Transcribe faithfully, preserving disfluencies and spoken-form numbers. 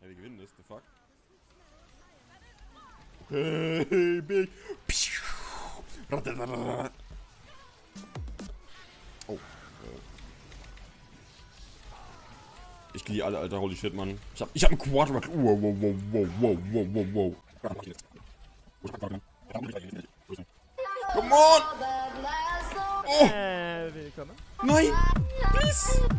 Ja, wir gewinnen das, the fuck. Hey, Big. Oh. Ich gehe alle, Alter, holy shit, Mann. Ich hab, ich hab einen Quadrock. Wow, wow, wow, wow, wow, wow, wow, wow. Come on! Oh! Äh, willkommen. Nein! Please!